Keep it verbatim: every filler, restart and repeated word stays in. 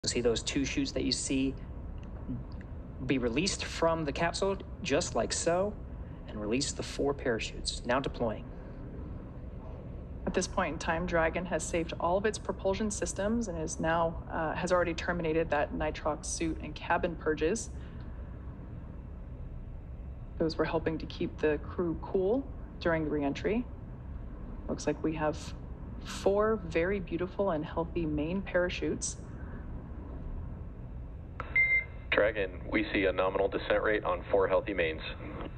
See those two chutes that you see be released from the capsule, just like so, and release the four parachutes, now deploying. At this point in time, Dragon has saved all of its propulsion systems and is now uh, has already terminated that nitrox suit and cabin purges. Those were helping to keep the crew cool during the re-entry. Looks like we have four very beautiful and healthy main parachutes. Dragon, we see a nominal descent rate on four healthy mains.